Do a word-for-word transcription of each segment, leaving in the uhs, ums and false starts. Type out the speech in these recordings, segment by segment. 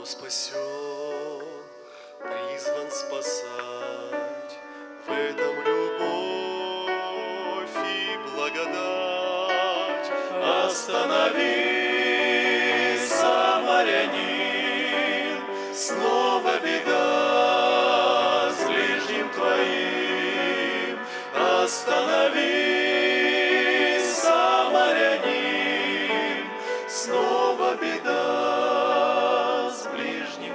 спасен, призван спасать, в этом любовь и благодать. Остановись, самарянин, снова беда с ближним твоим. Остановись, самарянин, снова беда с ближним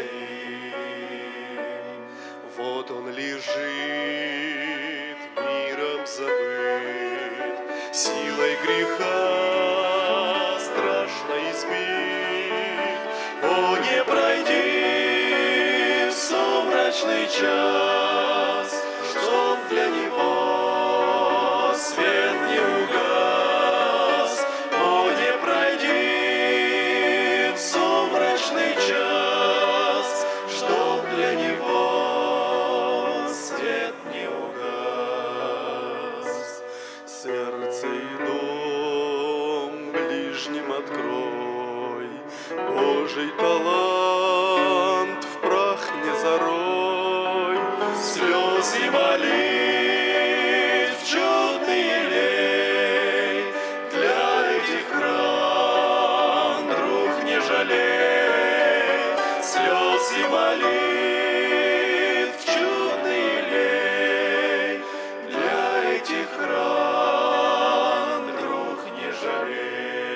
твоим. Вот он лежит, миром забыт, силой греха страшно избит. О, не пройди в сумрачный час, чтоб для него свет не угас. О, не пройди в сумрачный час, чтоб для него свет не угас. Сердце и дом ближним открой, Божий талант в прах не зарой. Слез и молитв чудный елей, для этих ран, друг, не жалей. Слез и молитв чудный елей, для этих ран, друг, не жалей.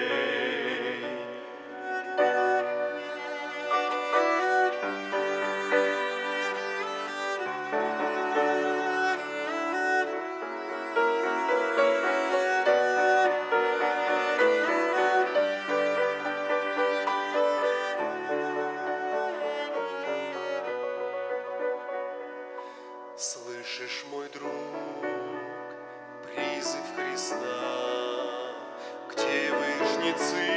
Слышишь, мой друг, призыв Христа, где вы, жнецы,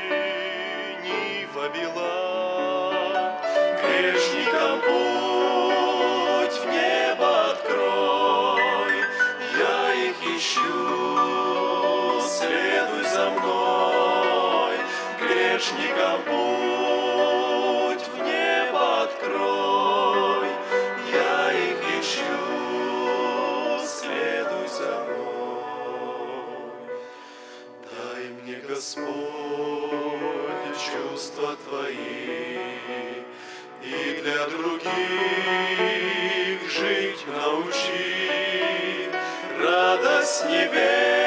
нива бела? Грешникам путь в небо открой, я их ищу, следуй за мной. Грешникам путь в небо открой, я их ищу, следуй за мной. Дай мне, Господь, чувства Твои, и для других жить научи. Радость небес